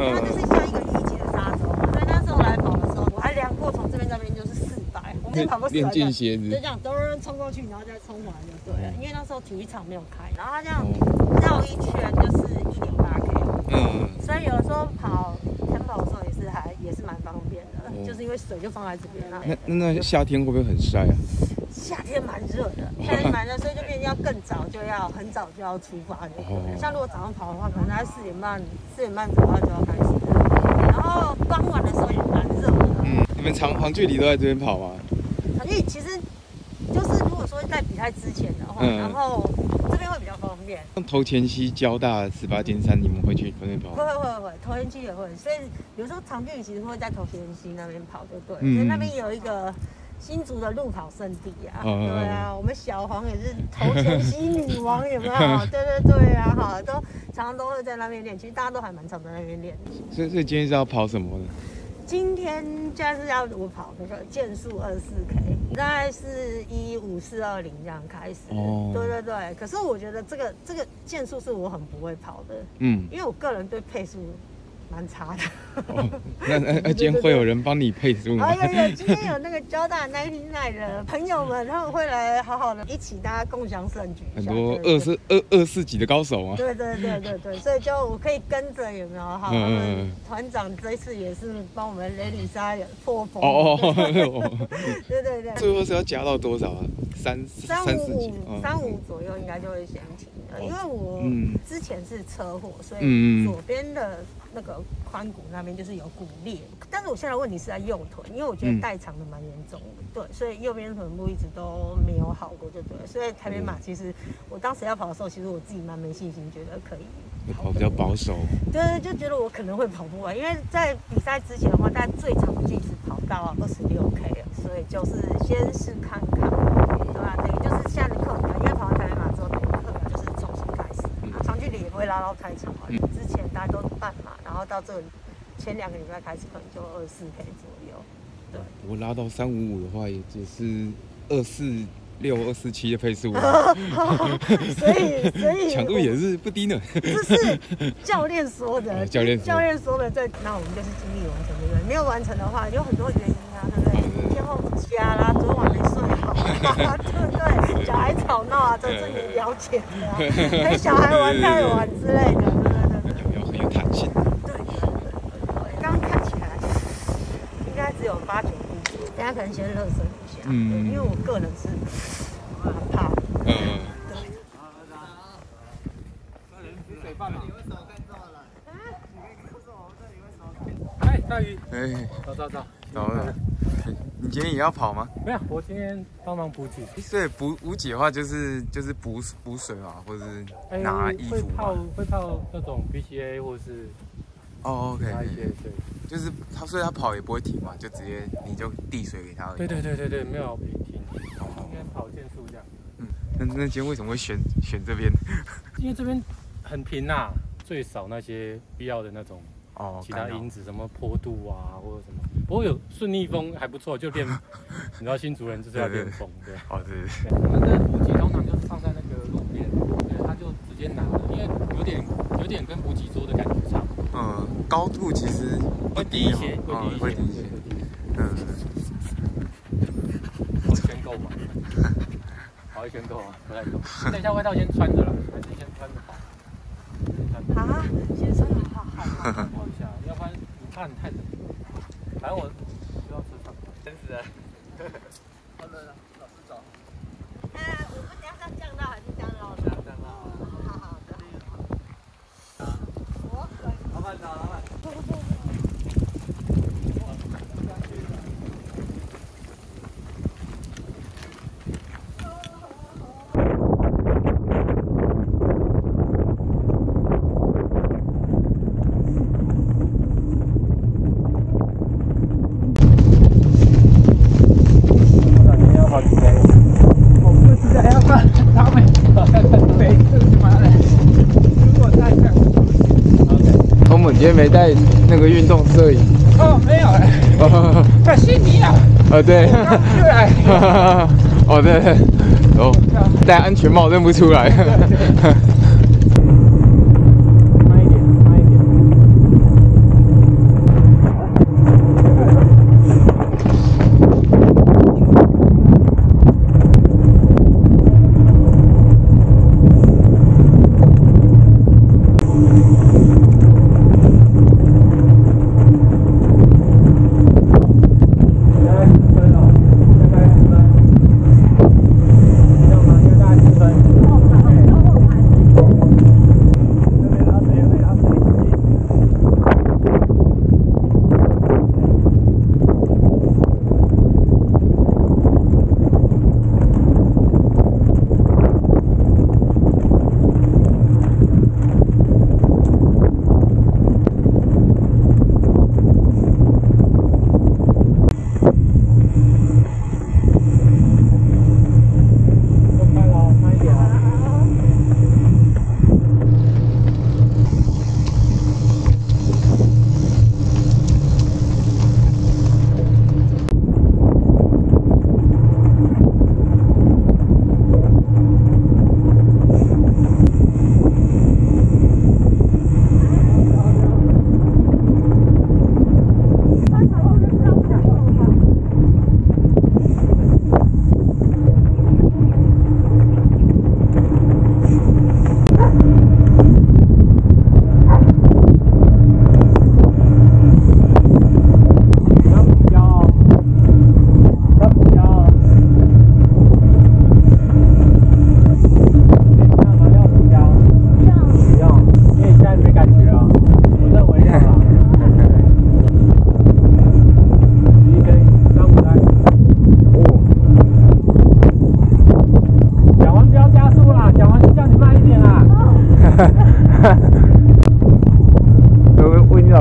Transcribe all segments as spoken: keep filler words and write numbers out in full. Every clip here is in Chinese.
它就是像一个一级的沙洲嘛。所以那时候来跑的时候，我还量过从这边那边就是四百，我们跑过四百， 练进鞋子， 就这样咚冲过去，然后再冲回来就对了。因为那时候体育场没有开，然后它这样绕一圈就是一点八 K。嗯，所以有的时候跑天跑的时候也是还也是蛮方便的，哦、就是因为水就放在这边啦。 那那那夏天会不会很晒啊？ 夏天蛮热的，夏天蛮热，所以就变成要更早就要很早就要出发就对了。哦、像如果早上跑的话，可能在四点半四点半左右就要开始了。然后傍晚的时候也蛮热的。 嗯，你们长长距离都在这边跑吗？ 长距离其实就是如果说在比赛之前的话，嗯、然后这边会比较方便。 头前溪交大十八尖山，你们会去那边跑？ 会会会会，头前溪也会。所以有时候长距离其实会在头前溪那边跑，就对。嗯、所以那边有一个。新竹的路跑圣地啊，哦、对啊，我们小黄也是头前溪女王，有没有？对对对啊，哈，都常常都会在那边练，其实大家都还蛮常在那边练。 所以所以今天是要跑什么呢？ 今天就是要我跑那个健速二四 K， 大概是一五四二零这样开始。哦，对对对。可是我觉得这个这个健速是我很不会跑的，嗯，因为我个人对配速。蛮差的、 哦，那那今天会有人帮你配速吗？ 有有，今天有那个交大 ninety nine 的朋友们，他们会来好好的一起大家共享盛举。 很多二四二二四级的高手啊。 对对对对对，所以就我可以跟着有没有哈？他们团长这一次也是帮我们雷里莎破风。哦哦，对对对。 最后是要加到多少啊？三三五五三五左右应该就会先停了，因为我之前是车祸，所以左边的。那个髋骨那边就是有骨裂，但是我现在问题是在右臀，因为我觉得代偿的蛮严重的，嗯、对，所以右边臀部一直都没有好过，就对了。所以台北马其实我当时要跑的时候，其实我自己蛮没信心，觉得可以跑比较保守， 对，就觉得我可能会跑不完，因为在比赛之前的话，大概最长的距离是跑到二十六 K 了，所以就是先试看看，对吧？等于就是现在的课表，因为跑完台北马之后，等于课表就是重新开始，嗯、长距离也不会拉到太长了。嗯、之前大家都半马。然后到这前两个礼拜开始，可能就二四 K 左右。对， 我拉到三五五的话，也只是二四六、二四七的配速了。 所以，所以强度也是不低呢。 这是教练说的， 哦、教练教练说的。这那我们就是尽力完成，对不对？没有完成的话，有很多原因啊，对不对？天后不佳啦，昨晚没睡好啊，对不对？小孩吵闹啊，这是你了解的啊，陪小孩玩太晚之类的。 有弹性， 对对对对，刚刚看起来应该只有八九步，等下可能先热身一下，嗯，因为我个人是蛮怕的，嗯，对。 哎，大鱼， 哎， 走走走， 走了。你今天也要跑吗？ 没有，我今天帮忙补给。 所以补补给的话，就是就是补补水嘛，或者是拿衣服嘛。 会泡会泡那种 B C A 或是哦 ，OK， 拿一些对， 就是他，所以他跑也不会停嘛，就直接你就递水给他而已。 对对对对对，没有停，应该跑健速这样。 嗯，那那今天为什么会选选这边？ 因为这边很平啊，最少那些必要的那种。哦，其他因子什么坡度啊，或者什么，不过有顺逆风还不错，就练。你知道新竹人就是要练风，对。 哦，对对对。我们的补给通常就是放在那个路边，对，他就直接拿了，因为有点有点跟补给桌的感觉差不多。 嗯，高度其实会低一些， 会低一些。嗯。 跑一圈够吗？跑一圈够吗？不太够。等一下外套先穿着了，还是先穿着跑。 啊，先穿着好好好。 跑一下，要不然你怕你太冷。反正我需要吃饭。真是的。好冷啊，老师走。 哎，我们等下是降到还是降到？ 降降到。 好好的。 我。老板找老板。 今天没带那个运动摄影哦，没有哎，哦，在悉尼啊， 哦对， 对来， 哦对，哦，戴安全帽认不出来。 慢一点，慢一点。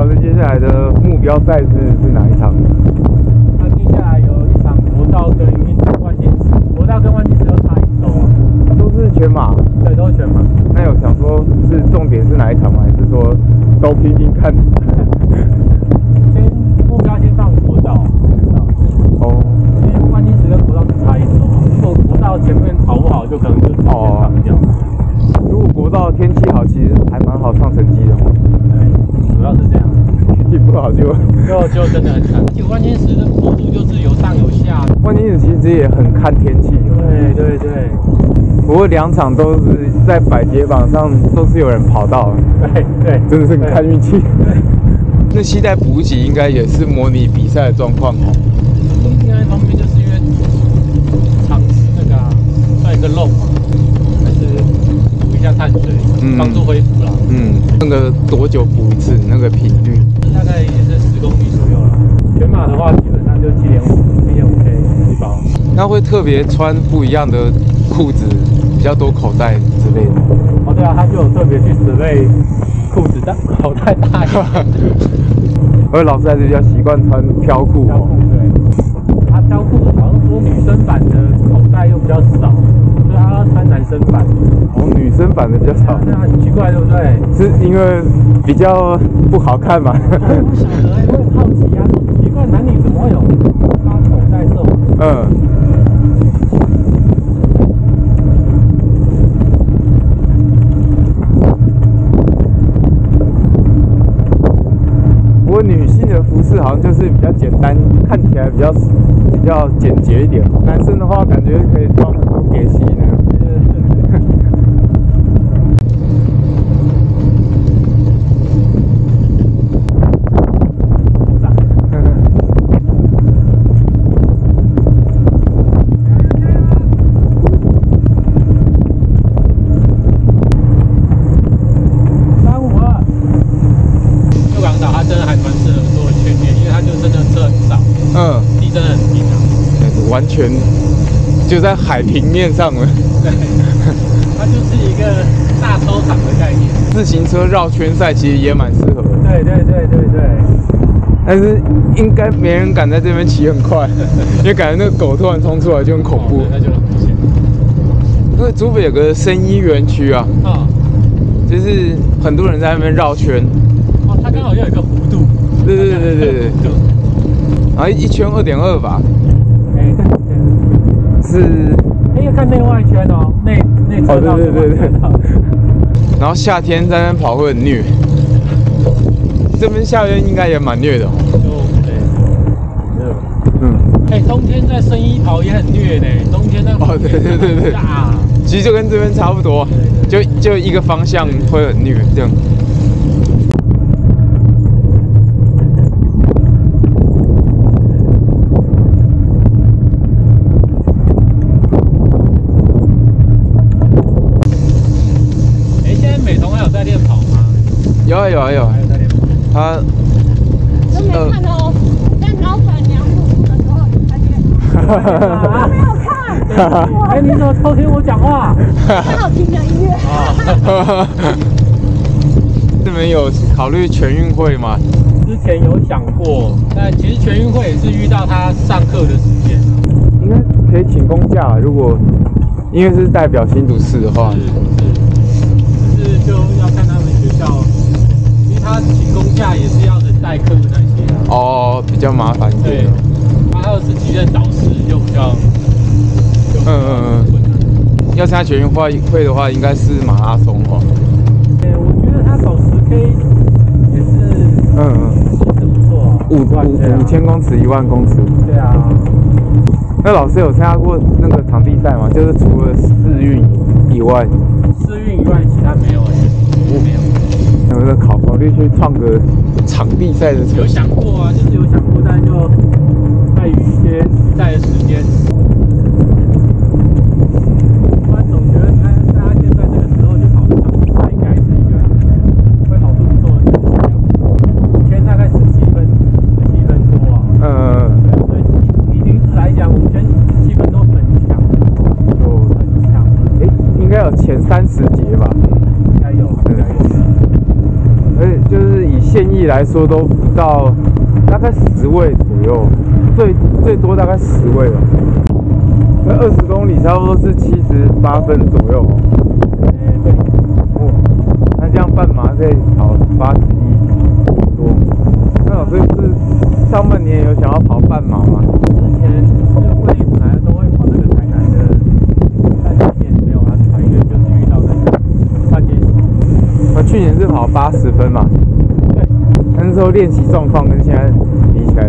老师接下来的目标赛事是哪一场？ 那接下来有一场国道跟万金石，国道跟万金石都差一周啊。 都是全马， 对，都是全马。 那有想说是重点是哪一场吗？还是说都拼拼看？ 先目标先放国道。哦。因为万金石跟国道只差一周啊，如果国道前面跑不好，就可能就直接放掉。 如果国道天气好，其实还蛮好上成绩的。 对，主要是这样。 天气不好就就就真的很惨。而且万金石的坡度就是有上有下。 万金石其实也很看天气。 对对对。 不过两场都是在百捷榜上都是有人跑到， 对对， 真的是看运气。那期待补给应该也是模拟比赛的状况哦。 应该方面就是因为尝试那个算一个漏嘛，还是补一下碳水，帮助恢复啦。 嗯，那个多久补一次？那个频率？ 大概也是十公里左右啦。全马的话，基本上就七点五，七点五 K 一包。 那会特别穿不一样的裤子，比较多口袋之类的。 哦，对啊，他就有特别去准备裤子大口袋大一点。 而老师还是比较习惯穿飘裤。 飘裤对，他飘裤好像说女生版的口袋又比较少，所以他要穿男生版。 哦，女生版的比较少。 对啊，很奇怪，对不对？ 是因为比较不好看嘛？ 我不晓得，我很好奇啊，奇怪男女怎么会有发口袋这种？嗯。 不过女性的服饰好像就是比较简单，看起来比较比较简洁一点。男生的话，感觉可以装很多给戏呢。完全就在海平面上了。 对，它就是一个大操场的概念。 自行车绕圈赛其实也蛮适合的。 对对对对对。 但是应该没人敢在这边骑很快，因为感觉那个狗突然冲出来就很恐怖。 哦、那就很危险。 因为竹北有个生医园区啊，哦、就是很多人在那边绕圈。 哦，它刚好又有一个弧度。 对对对对对对。然后一圈二点二吧。是， 哎，要看内外圈哦，内内车道跟外车道。 然后夏天在那边跑会很虐，这边夏天应该也蛮虐的。 就对，热。嗯。哎，冬天在生医跑也很虐呢，冬天那哦，对对对对。大。其实就跟这边差不多，就就一个方向会很虐这样。有啊有啊有啊，他都没看哦，在老板娘录的时候才看，没有看。 哎，你怎么偷听我讲话？ 很好听的音乐。啊。 你们有考虑全运会吗？ 之前有想过，但其实全运会也是遇到他上课的时间。 应该可以请公假，如果因为是代表新竹市的话。 是是，只是就要看他们学校。他请公假也是要人代课那些啊。 哦，比较麻烦一点。对， 他要是几任导师就比较，嗯嗯嗯。要参加全运会会的话，应该是马拉松哦。 对，我觉得他走十 K 也是，嗯嗯，是不错啊。 五五五千公尺，一万公尺。 对啊。 那老师有参加过那个场地赛吗？就是除了世运以外。 世运以外，其他没有哎，没有。 有没有考考虑去创个场地赛的车？ 有想过啊，就是有想过，但就碍于一些比赛的时间。不然总觉得他大家现在这个时候就跑场地赛，应该是一个会跑出不错的成绩。以前大概十七分，十七分多啊。嗯嗯嗯。对，所以以女子来讲，我们前十七分都很强，就很强。 哎，应该有前三十节吧？ 应该有，应该有。 而且就是以现议来说都不到大概十位左右，最最多大概十位吧。那二十公里差不多是七十八分左右哦。对，哦，那这样半马可以跑八十一多。那老师是上半年有想要跑半马吗？ 之前是会本来都会跑那个台南的，但今年没有安排，因为就是遇到那个半夜。 我去年是跑八十分嘛。 对。 那时候练习状况跟现在比起来，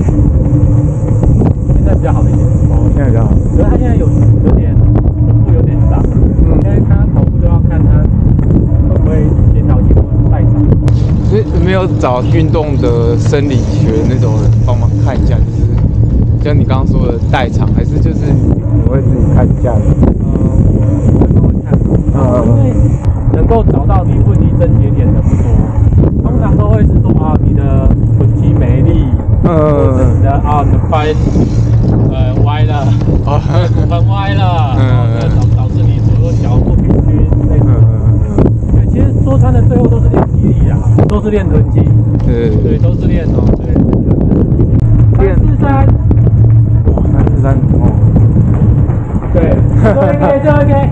现在比较好一点。 哦，现在比较好。 可是他现在有有点臀部有点伤，嗯，现在他跑步都要看他会不会协调性代偿。 所以没有找运动的生理学那种人帮忙看一下，就是像你刚刚说的代偿，还是就是你会自己看一下的？ 呃，我会帮他看，呃，因为能够找到你问题症结点的不多，通常都会是说啊，你的臀肌没力，嗯，或者你的啊，你的髋呃歪了，啊，骨盆歪了，嗯，导导致你左右脚不平均，类似。对，其实说穿了，最后都是练肌力啊，都是练臀肌，对对，都是练哦，对，就是练四三，哇，三四三哦，对，就 OK， 就 OK。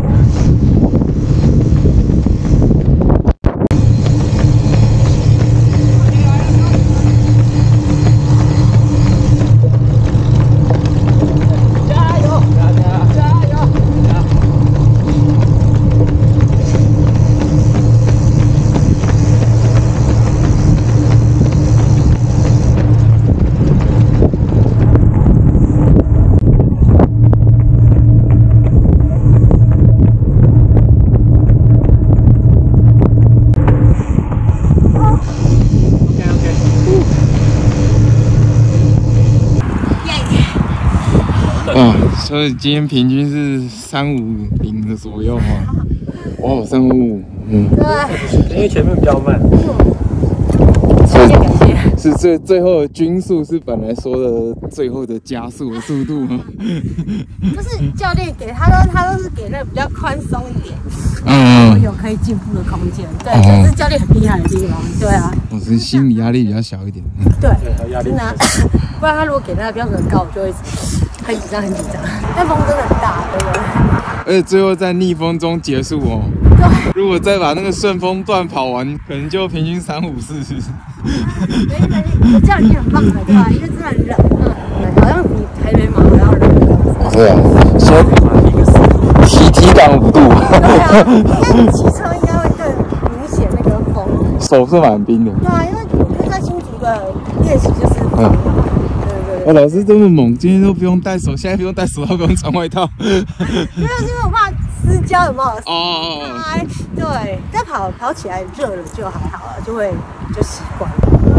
所以今天平均是三五零的左右啊。哦，三五五，嗯。 对。因为前面比较慢。 谢谢感谢。 是最最后的均速是本来说的最后的加速的速度吗？ 不是教练给他都他都是给那个比较宽松一点， 嗯， 有可以进步的空间。对，这是教练很厉害的地方。对啊。 我是心理压力比较小一点。 对，真的。不然他如果给他的标准高，我就会很紧张很紧张。那风真的很大，对不对？ 而且最后在逆风中结束哦。 对。 如果再把那个顺风段跑完，可能就平均三五四。 没没没，这样已经很棒了，对吧？因为真的很冷，嗯，好像比台北马还要冷。 对啊，说体体感五度。 对啊，但骑车应该会更明显那个风。 手是蛮冰的。对啊，因为我觉得在新竹的练习就是风嘛。对对对。 我老师这么猛，今天都不用戴手，现在不用戴手套，不用穿外套。 没有，是因为我怕私交有没有？ 哦哦哦。 对，但跑跑起来热了就还好了，就会就习惯了。